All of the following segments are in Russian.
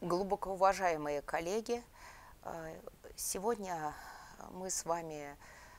Глубоко уважаемые коллеги, сегодня мы с вами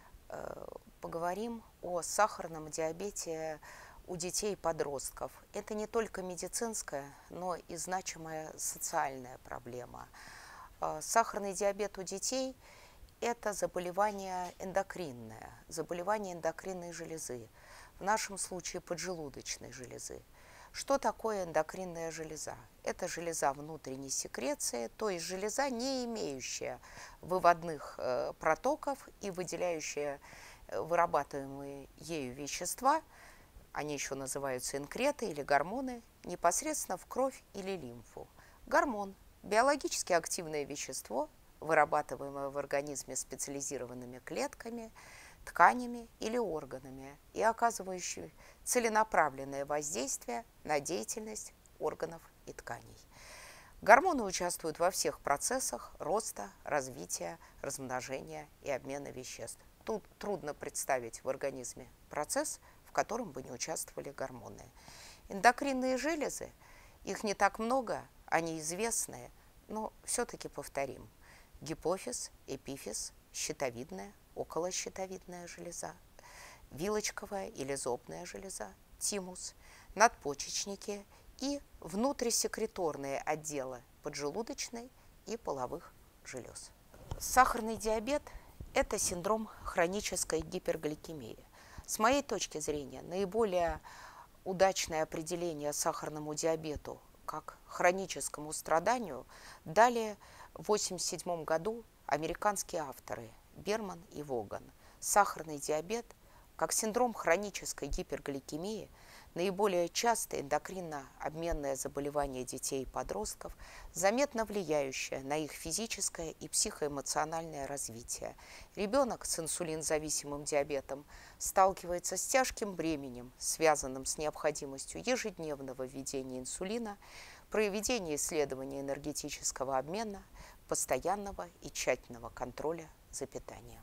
поговорим о сахарном диабете у детей и подростков. Это не только медицинская, но и значимая социальная проблема. Сахарный диабет у детей – это заболевание эндокринное, заболевание эндокринной железы, в нашем случае поджелудочной железы. Что такое эндокринная железа? Это железа внутренней секреции, то есть железа, не имеющая выводных протоков и выделяющая вырабатываемые ею вещества, они еще называются инкреты или гормоны, непосредственно в кровь или лимфу. Гормон – биологически активное вещество, вырабатываемое в организме специализированными клетками, тканями или органами и оказывающий целенаправленное воздействие на деятельность органов и тканей. Гормоны участвуют во всех процессах роста, развития, размножения и обмена веществ. Тут трудно представить в организме процесс, в котором бы не участвовали гормоны. Эндокринные железы, их не так много, они известные, но все-таки повторим. Гипофиз, эпифиз, щитовидная, околощитовидная железа, вилочковая или зобная железа, тимус, надпочечники и внутрисекреторные отделы поджелудочной и половых желез. Сахарный диабет – это синдром хронической гипергликемии. С моей точки зрения, наиболее удачное определение сахарному диабету как хроническому страданию дали в 1987 году американские авторы Берман и Воган. Сахарный диабет, как синдром хронической гипергликемии, наиболее частое эндокринно-обменное заболевание детей и подростков, заметно влияющее на их физическое и психоэмоциональное развитие. Ребенок с инсулинзависимым диабетом сталкивается с тяжким бременем, связанным с необходимостью ежедневного введения инсулина, проведения исследований энергетического обмена, постоянного и тщательного контроля за питанием.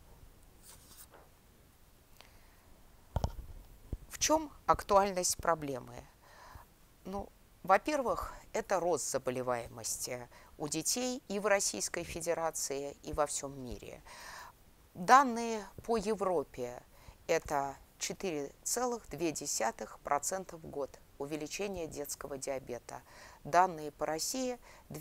В чем актуальность проблемы? Во-первых, это рост заболеваемости у детей и в Российской Федерации, и во всем мире. Данные по Европе – это 4,2% в год увеличение детского диабета. Данные по России –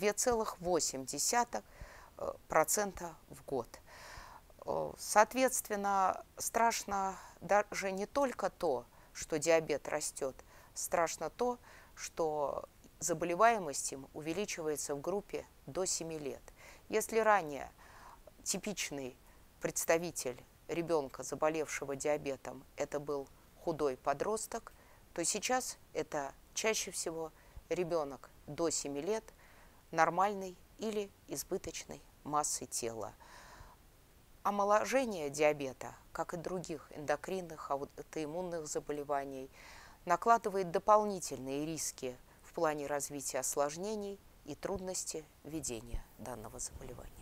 2,8% в год. Соответственно, страшно даже не только то, что диабет растет, страшно то, что заболеваемость им увеличивается в группе до 7 лет. Если ранее типичный представитель ребенка, заболевшего диабетом, это был худой подросток, то сейчас это чаще всего ребенок до 7 лет нормальной или избыточной массы тела. Омоложение диабета, как и других эндокринных, аутоиммунных заболеваний, накладывает дополнительные риски в плане развития осложнений и трудности ведения данного заболевания.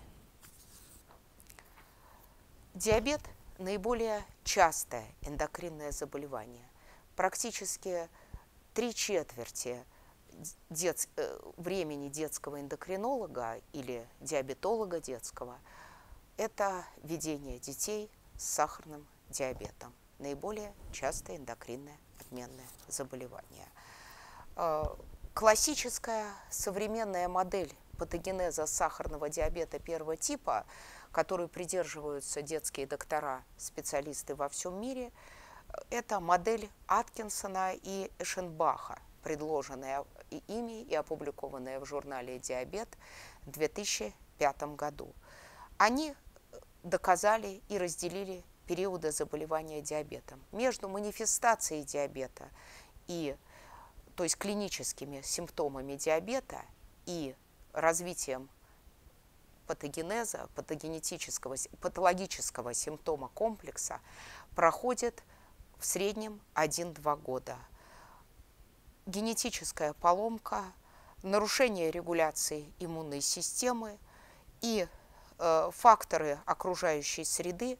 Диабет – наиболее частое эндокринное заболевание. Практически 3/4 времени детского эндокринолога или диабетолога детского – это ведение детей с сахарным диабетом. Наиболее частое эндокринное обменное заболевание. Классическая современная модель патогенеза сахарного диабета первого типа, которую придерживаются детские доктора, специалисты во всем мире, это модель Аткинсона и Эшенбаха, предложенная ими и опубликованная в журнале «Диабет» в 2005 году. Они доказали и разделили периоды заболевания диабетом. Между манифестацией диабета то есть клиническими симптомами диабета и развитием патогенеза, патологического симптома комплекса проходит в среднем 1-2 года. Генетическая поломка, нарушение регуляции иммунной системы и факторы окружающей среды.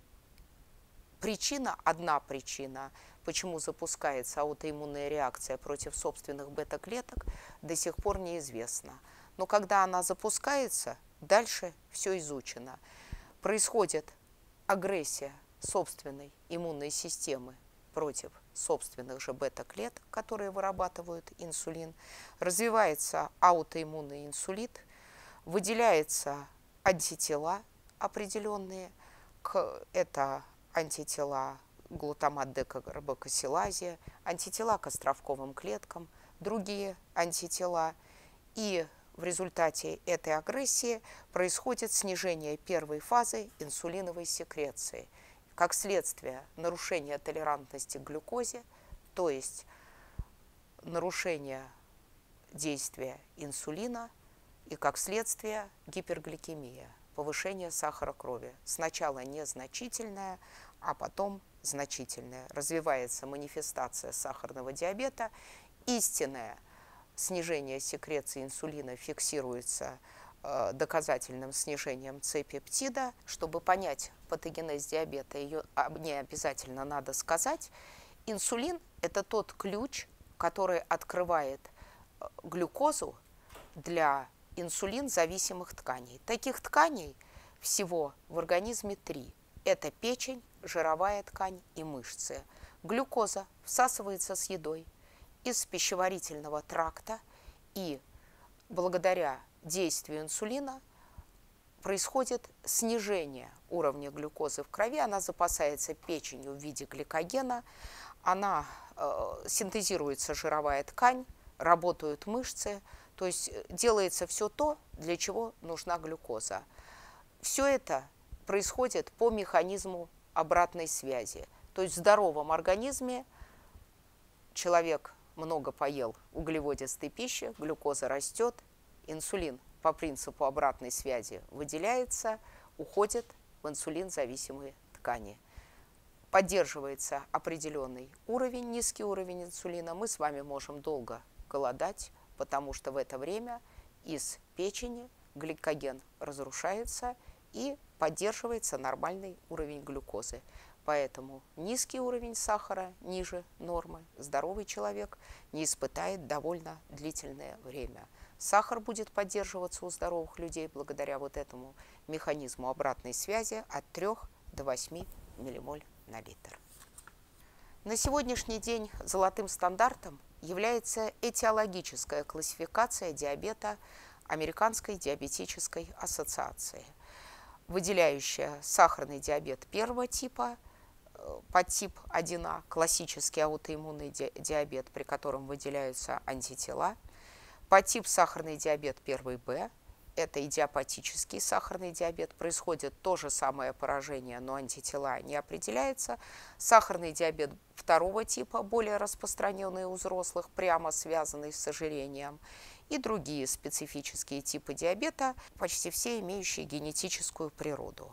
Одна причина, почему запускается аутоиммунная реакция против собственных бета-клеток, до сих пор неизвестна. Но когда она запускается, дальше все изучено. Происходит агрессия собственной иммунной системы против собственных же бета-клеток, которые вырабатывают инсулин. Развивается аутоиммунный инсулит, выделяются антитела определенные, это антитела глутамат декарбоксилазе, антитела к островковым клеткам, другие антитела. И в результате этой агрессии происходит снижение первой фазы инсулиновой секреции. Как следствие нарушения толерантности к глюкозе, то есть нарушение действия инсулина, и как следствие гипергликемия, повышение сахара крови. Сначала незначительное, а потом значительное. Развивается манифестация сахарного диабета. Истинное снижение секреции инсулина фиксируется доказательным снижением С-пептида. Чтобы понять патогенез диабета, ее не обязательно надо сказать. Инсулин – это тот ключ, который открывает глюкозу для инсулин-зависимых тканей. Таких тканей всего в организме 3. Это печень, жировая ткань и мышцы. Глюкоза всасывается с едой из пищеварительного тракта, и благодаря действию инсулина происходит снижение уровня глюкозы в крови. Она запасается печенью в виде гликогена, она синтезируется жировая ткань, работают мышцы, то есть делается все то, для чего нужна глюкоза. Все это происходит по механизму обратной связи. То есть в здоровом организме человек много поел углеводистой пищи, глюкоза растет, инсулин по принципу обратной связи выделяется, уходит в инсулин-зависимые ткани. Поддерживается определенный уровень, низкий уровень инсулина, мы с вами можем долго голодать, потому что в это время из печени гликоген разрушается и поддерживается нормальный уровень глюкозы. Поэтому низкий уровень сахара, ниже нормы, здоровый человек не испытает довольно длительное время. Сахар будет поддерживаться у здоровых людей благодаря вот этому механизму обратной связи от 3 до 8 ммоль на литр. На сегодняшний день золотым стандартом является этиологическая классификация диабета Американской диабетической ассоциации, выделяющая сахарный диабет первого типа, подтип 1А, классический аутоиммунный диабет, при котором выделяются антитела, подтип сахарный диабет 1Б, это идиопатический сахарный диабет, происходит то же самое поражение, но антитела не определяются. Сахарный диабет второго типа, более распространенный у взрослых, прямо связанный с ожирением. И другие специфические типы диабета, почти все имеющие генетическую природу.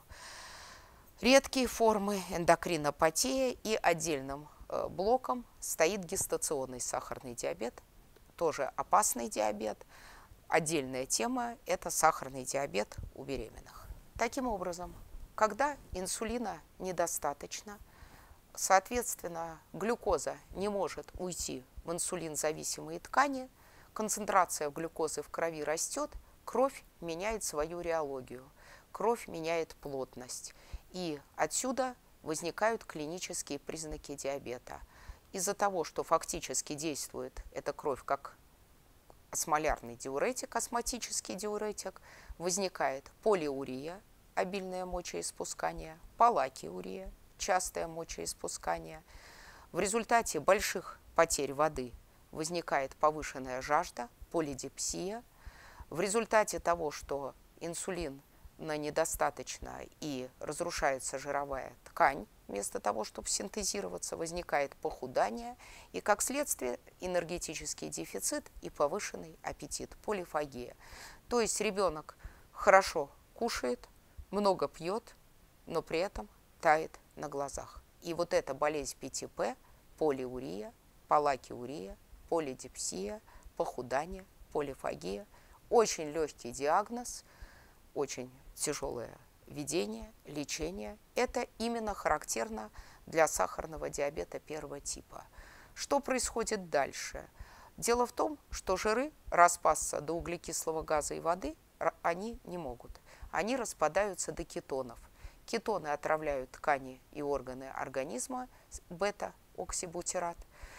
Редкие формы эндокринопатия, и отдельным блоком стоит гестационный сахарный диабет, тоже опасный диабет. Отдельная тема – это сахарный диабет у беременных. Таким образом, когда инсулина недостаточно, соответственно, глюкоза не может уйти в инсулинзависимые ткани, концентрация глюкозы в крови растет, кровь меняет свою реологию, кровь меняет плотность. И отсюда возникают клинические признаки диабета. Из-за того, что фактически действует эта кровь как осмолярный диуретик, осмотический диуретик, возникает полиурия, обильное мочеиспускание, палакиурия, частое мочеиспускание. В результате больших потерь воды возникает повышенная жажда, полидипсия. В результате того, что инсулина недостаточно и разрушается жировая ткань, вместо того, чтобы синтезироваться, возникает похудание и, как следствие, энергетический дефицит и повышенный аппетит, полифагия. То есть ребенок хорошо кушает, много пьет, но при этом тает на глазах. И вот эта болезнь 5П, полиурия, палакиурия, полидипсия, похудание, полифагия, очень легкий диагноз, очень тяжелое ведение, лечение. Это именно характерно для сахарного диабета первого типа. Что происходит дальше? Дело в том, что жиры распасться до углекислого газа и воды они не могут. Они распадаются до кетонов. Кетоны отравляют ткани и органы организма, бета-оксибутират,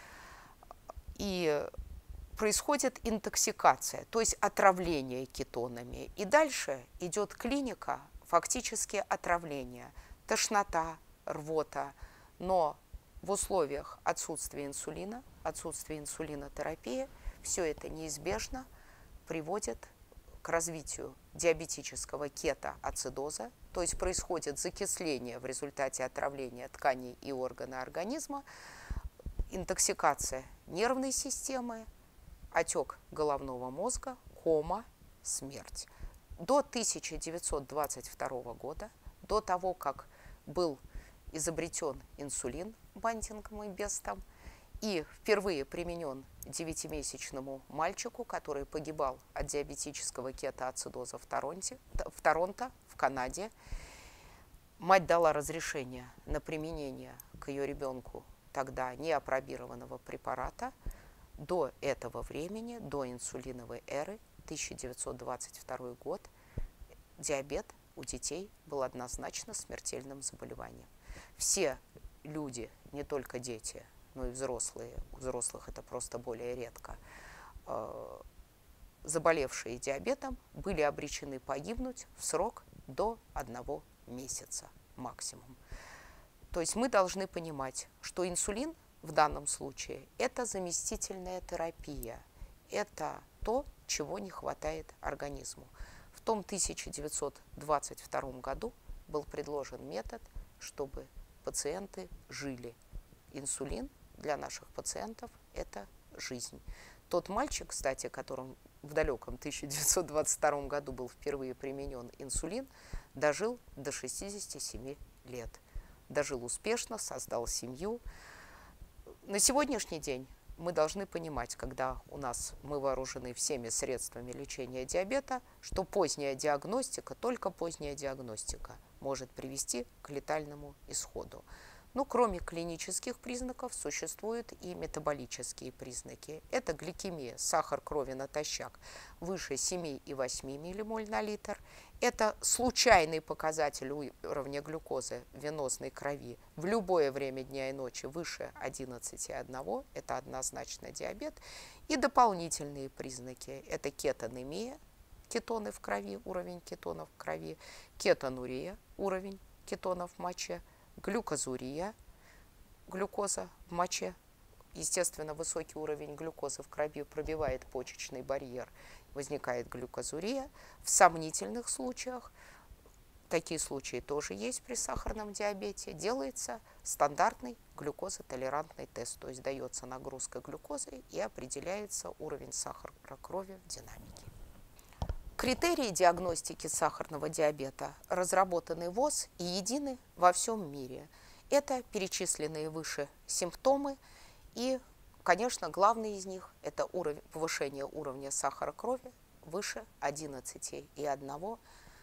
и происходит интоксикация, то есть отравление кетонами. И дальше идет клиника, фактически отравление, тошнота, рвота, но в условиях отсутствия инсулинотерапии, все это неизбежно приводит к развитию диабетического кетоацидоза, то есть происходит закисление в результате отравления тканей и органов организма, интоксикация нервной системы, отек головного мозга, кома, смерть. До 1922 года, до того, как был изобретен инсулин Бантингом и Бестом и впервые применен 9-месячному мальчику, который погибал от диабетического кетоацидоза в Торонто, в Канаде, мать дала разрешение на применение к ее ребенку тогда неапробированного препарата. До этого времени, до инсулиновой эры, 1922 год, диабет у детей был однозначно смертельным заболеванием. Все люди, не только дети, но и взрослые, у взрослых это просто более редко, заболевшие диабетом, были обречены погибнуть в срок до 1 месяца максимум. То есть мы должны понимать, что инсулин в данном случае это заместительная терапия, это то, чего не хватает организму. В том 1922 году был предложен метод, чтобы пациенты жили. Инсулин для наших пациентов – это жизнь. Тот мальчик, кстати, которым в далеком 1922 году был впервые применен инсулин, дожил до 67 лет. Дожил успешно, создал семью. На сегодняшний день мы должны понимать, когда мы вооружены всеми средствами лечения диабета, что поздняя диагностика, только поздняя диагностика может привести к летальному исходу. Но кроме клинических признаков существуют и метаболические признаки. Это гликемия, сахар крови натощак выше 7,8 ммоль на литр. Это случайный показатель уровня глюкозы в венозной крови в любое время дня и ночи выше 11,1. Это однозначно диабет. И дополнительные признаки. Это кетонемия, кетоны в крови, уровень кетонов в крови, кетонурия, уровень кетонов в моче, глюкозурия, глюкоза в моче. Естественно, высокий уровень глюкозы в крови пробивает почечный барьер, возникает глюкозурия. В сомнительных случаях, такие случаи тоже есть при сахарном диабете, делается стандартный глюкозотолерантный тест, то есть дается нагрузка глюкозы и определяется уровень сахара крови в динамике. Критерии диагностики сахарного диабета разработаны ВОЗ и едины во всем мире. Это перечисленные выше симптомы и, конечно, главный из них – это повышение уровня сахара крови выше 11,1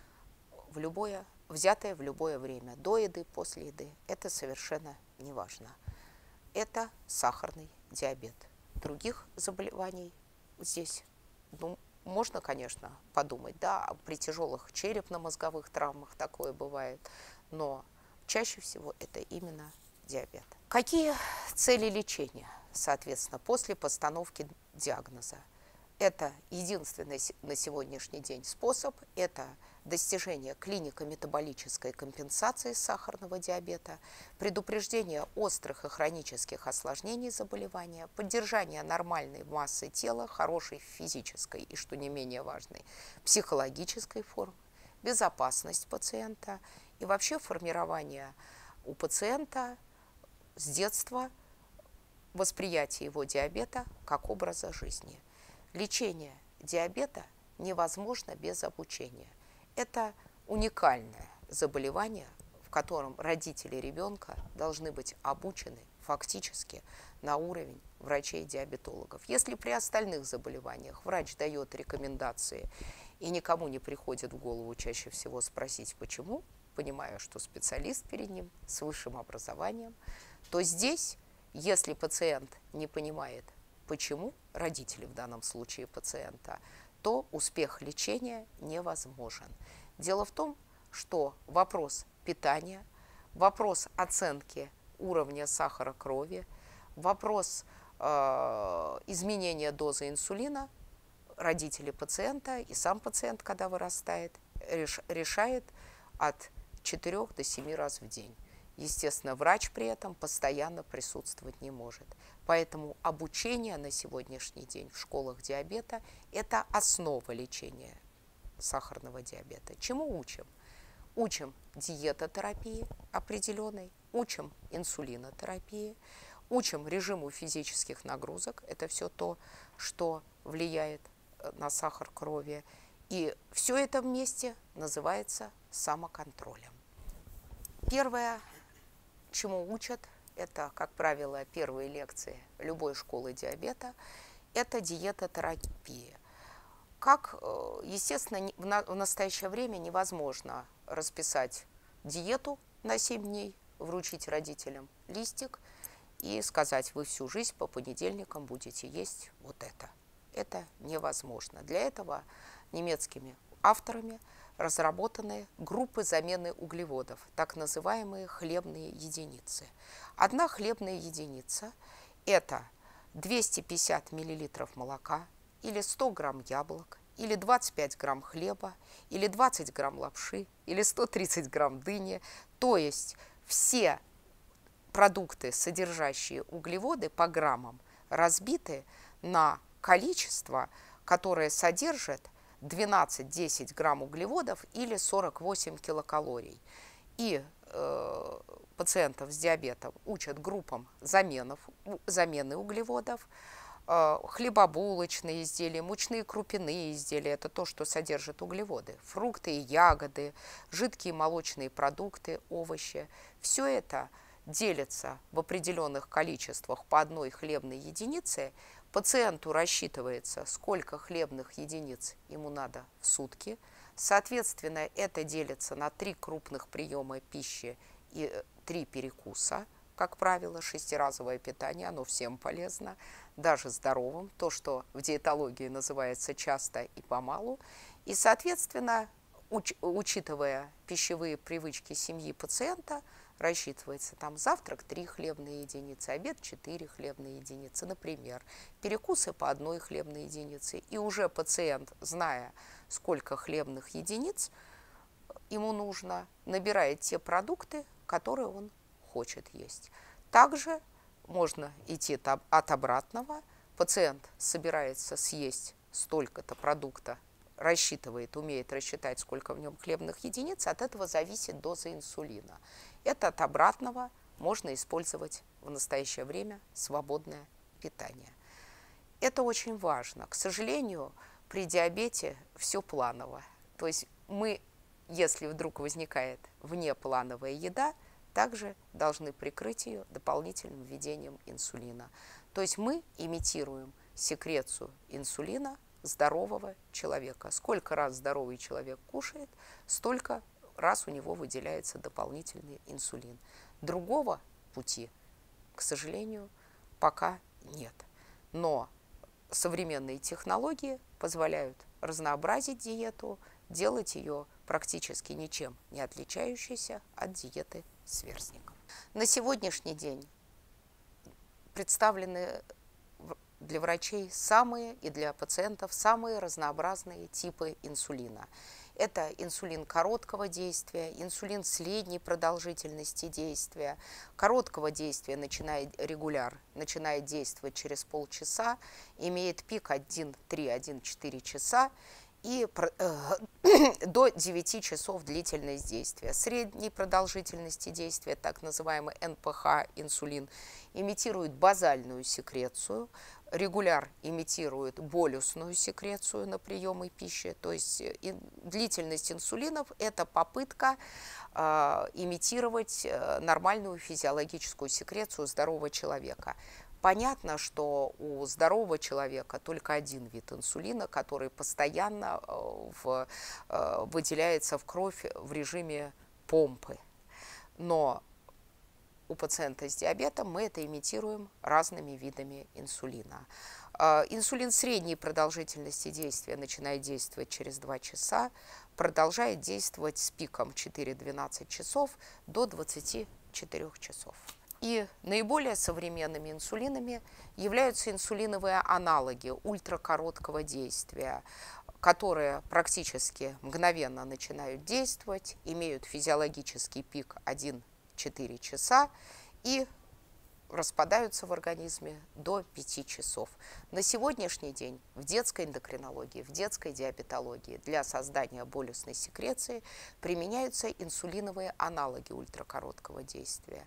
взятое в любое время, до еды, после еды. Это совершенно не важно. Это сахарный диабет. Других заболеваний здесь можно, конечно, подумать, да, при тяжелых черепно-мозговых травмах такое бывает, но чаще всего это именно диабет. Какие цели лечения, соответственно, после постановки диагноза? Это единственный на сегодняшний день способ, это достижение клинико-метаболической компенсации сахарного диабета, предупреждение острых и хронических осложнений заболевания, поддержание нормальной массы тела, хорошей физической и, что не менее важной, психологической формы, безопасность пациента и вообще формирование у пациента с детства восприятия его диабета как образа жизни. Лечение диабета невозможно без обучения. Это уникальное заболевание, в котором родители ребенка должны быть обучены фактически на уровень врачей-диабетологов. Если при остальных заболеваниях врач дает рекомендации и никому не приходит в голову чаще всего спросить почему, понимая, что специалист перед ним с высшим образованием, то здесь, если пациент не понимает почему родители в данном случае пациента, то успех лечения невозможен. Дело в том, что вопрос питания, вопрос оценки уровня сахара крови, вопрос изменения дозы инсулина родители пациента и сам пациент, когда вырастает, решает от 4 до 7 раз в день. Естественно, врач при этом постоянно присутствовать не может. Поэтому обучение на сегодняшний день в школах диабета – это основа лечения сахарного диабета. Чему учим? Учим диетотерапии определенной, учим инсулинотерапии, учим режиму физических нагрузок. Это все то, что влияет на сахар крови. И все это вместе называется самоконтролем. Первое, чему учат, это, как правило, первые лекции любой школы диабета, это диетотерапия. Как, естественно, в настоящее время невозможно расписать диету на 7 дней, вручить родителям листик и сказать: вы всю жизнь по понедельникам будете есть вот это. Это невозможно. Для этого немецкими авторами разработаны группы замены углеводов, так называемые хлебные единицы. Одна хлебная единица – это 250 мл молока, или 100 грамм яблок, или 25 грамм хлеба, или 20 грамм лапши, или 130 грамм дыни. То есть все продукты, содержащие углеводы по граммам, разбиты на количество, которое содержит 12-10 грамм углеводов или 48 килокалорий. И пациентов с диабетом учат группам замены углеводов, хлебобулочные изделия, мучные крупяные изделия – это то, что содержит углеводы, фрукты и ягоды, жидкие молочные продукты, овощи. Все это делится в определенных количествах по одной хлебной единице. Пациенту рассчитывается, сколько хлебных единиц ему надо в сутки. Соответственно, это делится на 3 крупных приема пищи и 3 перекуса. Как правило, 6-разовое питание, оно всем полезно, даже здоровым, то, что в диетологии называется часто и помалу. И, соответственно, учитывая пищевые привычки семьи пациента, рассчитывается там завтрак 3 хлебные единицы, обед 4 хлебные единицы, например, перекусы по 1 хлебной единице. И уже пациент, зная, сколько хлебных единиц ему нужно, набирает те продукты, которые он хочет есть. Также можно идти от обратного. Пациент собирается съесть столько-то продукта, рассчитывает, умеет рассчитать, сколько в нем хлебных единиц, от этого зависит доза инсулина. Это от обратного можно использовать в настоящее время свободное питание. Это очень важно. К сожалению, при диабете все планово. То есть мы, если вдруг возникает внеплановая еда, также должны прикрыть ее дополнительным введением инсулина. То есть мы имитируем секрецию инсулина здорового человека. Сколько раз здоровый человек кушает, столько раз у него выделяется дополнительный инсулин. Другого пути, к сожалению, пока нет. Но современные технологии позволяют разнообразить диету, делать ее практически ничем не отличающейся от диеты сверстников. На сегодняшний день представлены для врачей и для пациентов самые разнообразные типы инсулина. Это инсулин короткого действия, инсулин средней продолжительности действия. Короткого действия начинает действовать через полчаса, имеет пик 1,3-1,4 часа и до 9 часов длительность действия. Средней продолжительности действия, так называемый НПХ инсулин, имитирует базальную секрецию, регуляр имитирует болюсную секрецию на приемы пищи, то есть длительность инсулинов – это попытка имитировать нормальную физиологическую секрецию здорового человека. Понятно, что у здорового человека только один вид инсулина, который постоянно выделяется в кровь в режиме помпы. Но у пациента с диабетом, мы это имитируем разными видами инсулина. Инсулин средней продолжительности действия начинает действовать через 2 часа, продолжает действовать с пиком 4-12 часов до 24 часов. И наиболее современными инсулинами являются инсулиновые аналоги ультракороткого действия, которые практически мгновенно начинают действовать, имеют физиологический пик 1-4 часа и распадаются в организме до 5 часов. На сегодняшний день в детской эндокринологии, в детской диабетологии для создания болюсной секреции применяются инсулиновые аналоги ультракороткого действия.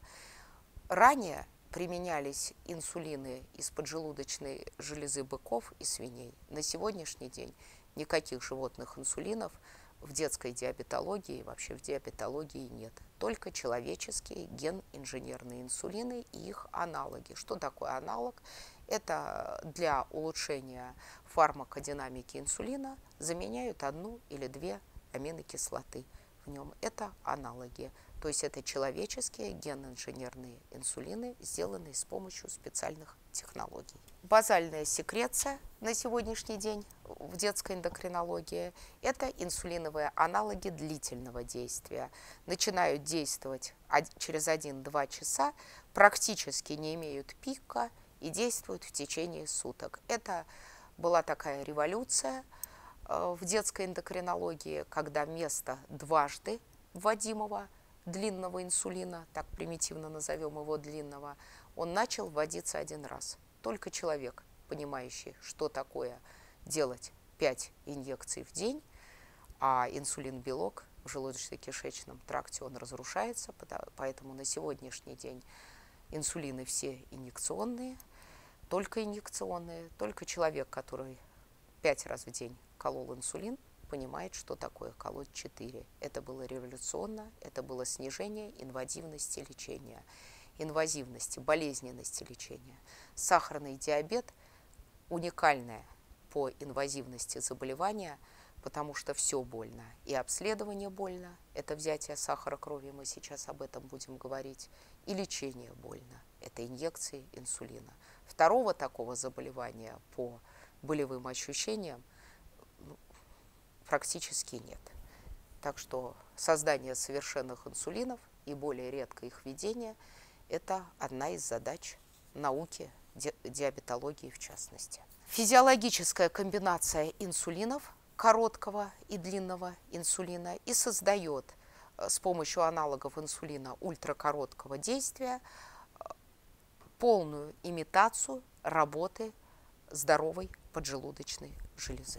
Ранее применялись инсулины из поджелудочной железы быков и свиней. На сегодняшний день никаких животных инсулинов в детской диабетологии и вообще в диабетологии нет. Только человеческие ген-инженерные инсулины и их аналоги. Что такое аналог? Это для улучшения фармакодинамики инсулина заменяют 1 или 2 аминокислоты в нем. Это аналоги. То есть это человеческие ген-инженерные инсулины, сделанные с помощью специальных технологий. Базальная секреция на сегодняшний день в детской эндокринологии – это инсулиновые аналоги длительного действия. Начинают действовать через 1-2 часа, практически не имеют пика и действуют в течение суток. Это была такая революция в детской эндокринологии, когда вместо дважды вводимого длинного инсулина, так примитивно назовем его длинного, он начал вводиться 1 раз. Только человек, понимающий, что такое делать 5 инъекций в день, а инсулин-белок в желудочно-кишечном тракте он разрушается, поэтому на сегодняшний день инсулины все инъекционные, только человек, который 5 раз в день колол инсулин, понимает, что такое колоть 4. Это было революционно, это было снижение инвазивности лечения, инвазивности, болезненности лечения. Сахарный диабет – уникальное по инвазивности заболевание, потому что все больно. И обследование больно, это взятие сахара крови, мы сейчас об этом будем говорить, и лечение больно, это инъекции инсулина. Второго такого заболевания по болевым ощущениям практически нет. Так что создание совершенных инсулинов и более редко их введение – это одна из задач науки, диабетологии в частности. Физиологическая комбинация инсулинов, короткого и длинного инсулина, и создает с помощью аналогов инсулина ультракороткого действия полную имитацию работы здоровой поджелудочной железы.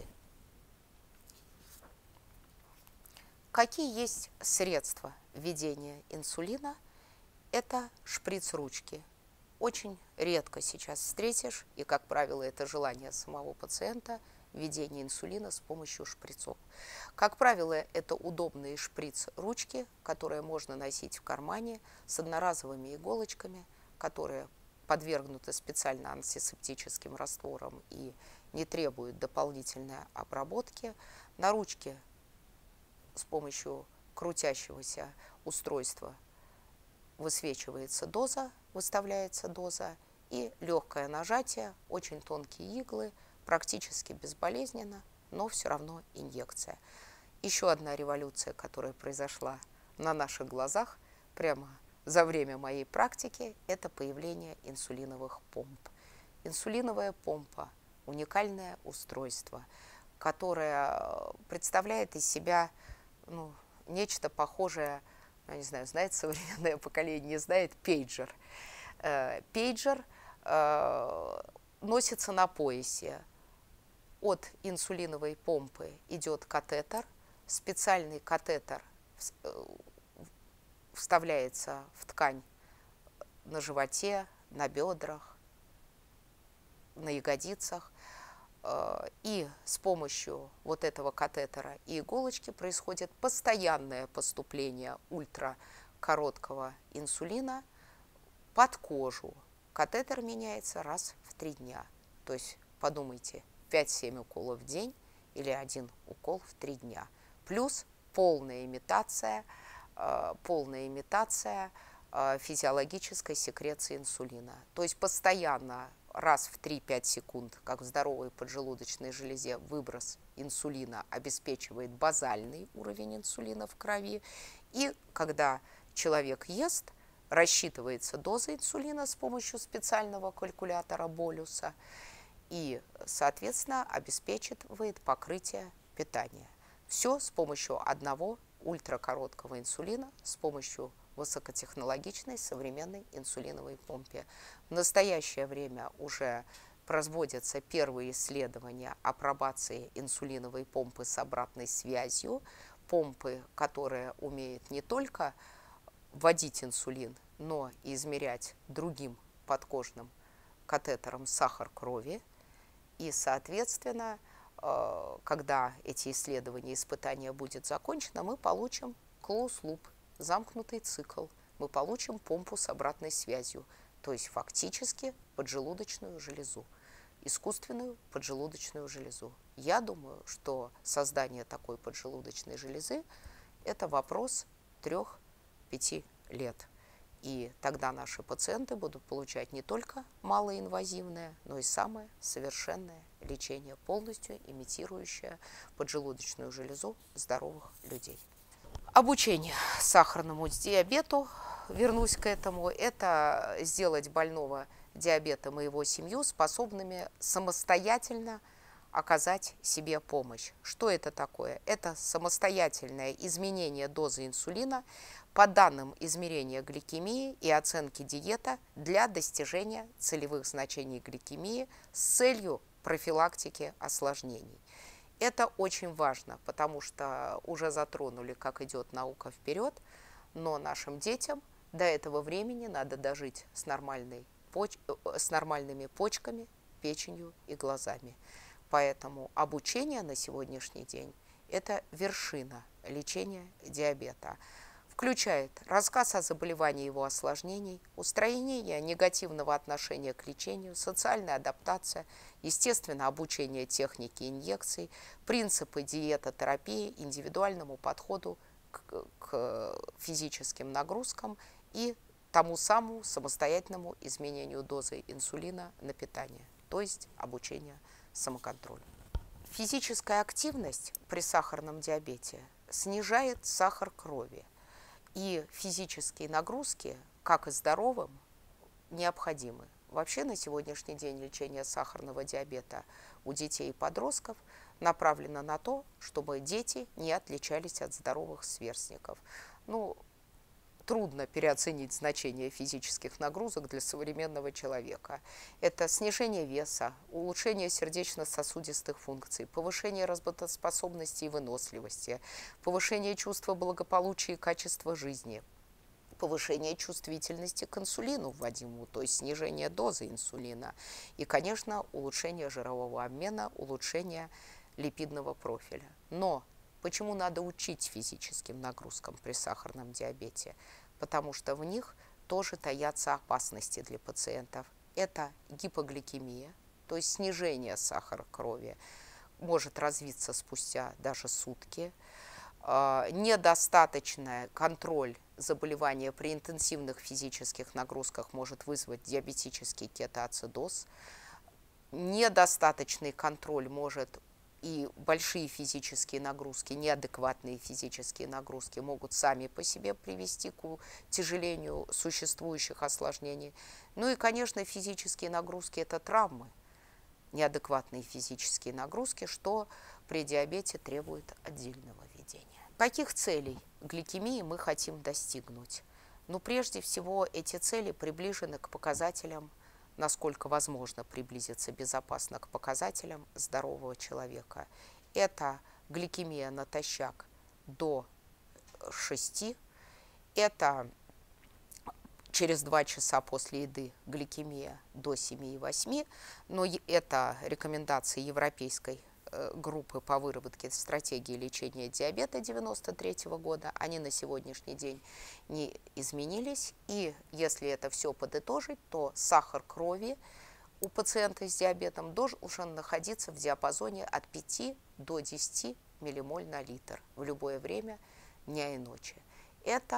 Какие есть средства введения инсулина? Это шприц-ручки. Очень редко сейчас встретишь, и, как правило, это желание самого пациента, введение инсулина с помощью шприцов. Как правило, это удобные шприц-ручки, которые можно носить в кармане с одноразовыми иголочками, которые подвергнуты специально антисептическим растворам и не требуют дополнительной обработки. На ручке с помощью крутящегося устройства высвечивается доза, выставляется доза, и легкое нажатие, очень тонкие иглы, практически безболезненно, но все равно инъекция. Еще одна революция, которая произошла на наших глазах прямо за время моей практики, это появление инсулиновых помп. Инсулиновая помпа – уникальное устройство, которое представляет из себя нечто похожее, я не знаю, знает современное поколение, не знает, пейджер. Пейджер носится на поясе. От инсулиновой помпы идет катетер. Специальный катетер вставляется в ткань на животе, на бедрах, на ягодицах. И с помощью вот этого катетера и иголочки происходит постоянное поступление ультракороткого инсулина под кожу. Катетер меняется раз в 3 дня. То есть, подумайте, 5-7 уколов в день или 1 укол в 3 дня. Плюс полная имитация физиологической секреции инсулина. То есть постоянно раз в 3-5 секунд, как в здоровой поджелудочной железе, выброс инсулина обеспечивает базальный уровень инсулина в крови. И когда человек ест, рассчитывается доза инсулина с помощью специального калькулятора болюса и, соответственно, обеспечивает покрытие питания. Все с помощью одного ультракороткого инсулина, с помощью высокотехнологичной современной инсулиновой помпе. В настоящее время уже производятся первые исследования апробации инсулиновой помпы с обратной связью, помпы, которая умеет не только вводить инсулин, но и измерять другим подкожным катетером сахар крови. И, соответственно, когда эти исследования, испытания будет закончено, мы получим closed loop, замкнутый цикл. Мы получим помпу с обратной связью, то есть фактически поджелудочную железу, искусственную поджелудочную железу. Я думаю, что создание такой поджелудочной железы – это вопрос 3-5 лет. И тогда наши пациенты будут получать не только малоинвазивное, но и самое совершенное лечение, полностью имитирующее поджелудочную железу здоровых людей. Обучение сахарному диабету, вернусь к этому, это сделать больного диабетом и его семью способными самостоятельно оказать себе помощь. Что это такое? Это самостоятельное изменение дозы инсулина по данным измерения гликемии и оценки диета для достижения целевых значений гликемии с целью профилактики осложнений. Это очень важно, потому что уже затронули, как идет наука вперед, но нашим детям до этого времени надо дожить с нормальными почками, печенью и глазами. Поэтому обучение на сегодняшний день – это вершина лечения диабета. Включает рассказ о заболевании и его осложнений, устранение негативного отношения к лечению, социальная адаптация, естественно, обучение технике инъекций, принципы диетотерапии, индивидуальному подходу к физическим нагрузкам и тому самому самостоятельному изменению дозы инсулина на питание, то есть обучение самоконтролю. Физическая активность при сахарном диабете снижает сахар крови. И физические нагрузки, как и здоровым, необходимы. Вообще на сегодняшний день лечение сахарного диабета у детей и подростков направлено на то, чтобы дети не отличались от здоровых сверстников. Трудно переоценить значение физических нагрузок для современного человека. Это снижение веса, улучшение сердечно-сосудистых функций, повышение работоспособности и выносливости, повышение чувства благополучия и качества жизни, повышение чувствительности к инсулину вводимому, то есть снижение дозы инсулина, и, конечно, улучшение жирового обмена, улучшение липидного профиля. Но почему надо учить физическим нагрузкам при сахарном диабете? Потому что в них тоже таятся опасности для пациентов. Это гипогликемия, то есть снижение сахара крови, может развиться спустя даже сутки, недостаточный контроль заболевания при интенсивных физических нагрузках может вызвать диабетический кетоацидоз, недостаточный контроль может и большие физические нагрузки, неадекватные физические нагрузки могут сами по себе привести к утяжелению существующих осложнений. Ну и, конечно, физические нагрузки – это травмы, неадекватные физические нагрузки, что при диабете требует отдельного ведения. Каких целей гликемии мы хотим достигнуть? Прежде всего, эти цели приближены к показателям, насколько возможно приблизиться безопасно к показателям здорового человека. Это гликемия натощак до 6, это через 2 часа после еды гликемия до 7,8, но это рекомендации европейской группы по выработке стратегии лечения диабета 1993 года, они на сегодняшний день не изменились. И если это все подытожить, то сахар крови у пациента с диабетом должен находиться в диапазоне от 5 до 10 миллимоль на литр в любое время дня и ночи. Это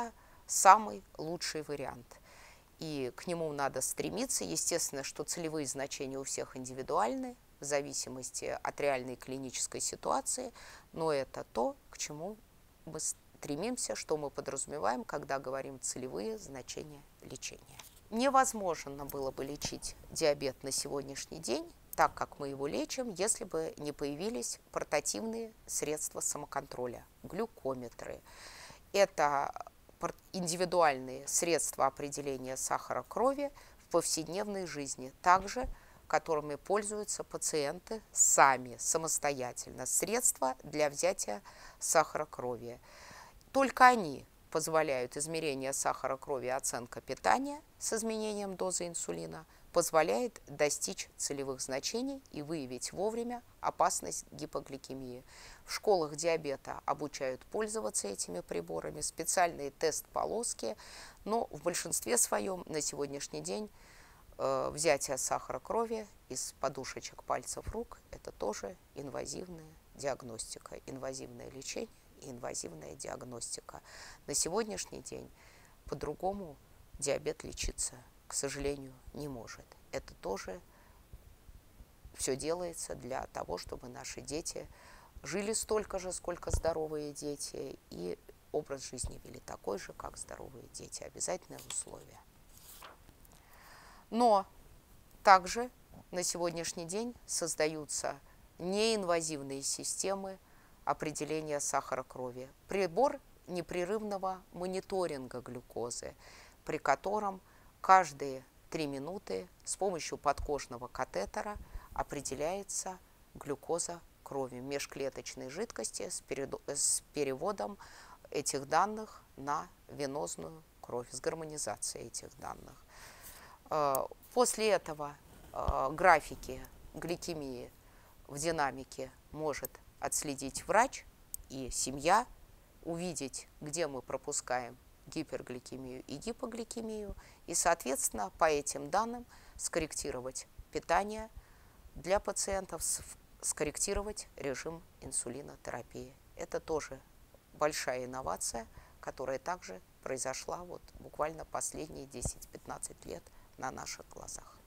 самый лучший вариант. И к нему надо стремиться. Естественно, что целевые значения у всех индивидуальны, в зависимости от реальной клинической ситуации, но это то, к чему мы стремимся, что мы подразумеваем, когда говорим целевые значения лечения. Невозможно было бы лечить диабет на сегодняшний день, так как мы его лечим, если бы не появились портативные средства самоконтроля, глюкометры. Это индивидуальные средства определения сахара крови в повседневной жизни, также которыми пользуются пациенты сами, самостоятельно. Средства для взятия сахара крови. Только они позволяют измерение сахара крови и оценка питания с изменением дозы инсулина, позволяет достичь целевых значений и выявить вовремя опасность гипогликемии. В школах диабета обучают пользоваться этими приборами, специальные тест-полоски, но в большинстве своем на сегодняшний день взятие сахара крови из подушечек пальцев рук – это тоже инвазивная диагностика, инвазивное лечение и инвазивная диагностика. На сегодняшний день по-другому диабет лечиться, к сожалению, не может. Это тоже все делается для того, чтобы наши дети жили столько же, сколько здоровые дети, и образ жизни вели такой же, как здоровые дети. Обязательное условие. Но также на сегодняшний день создаются неинвазивные системы определения сахара крови. Прибор непрерывного мониторинга глюкозы, при котором каждые 3 минуты с помощью подкожного катетера определяется глюкоза крови в межклеточной жидкости с переводом этих данных на венозную кровь, с гармонизацией этих данных. После этого графики гликемии в динамике может отследить врач и семья, увидеть, где мы пропускаем гипергликемию и гипогликемию, и, соответственно, по этим данным скорректировать питание для пациентов, скорректировать режим инсулинотерапии. Это тоже большая инновация, которая также произошла вот буквально последние 10-15 лет на наших глазах.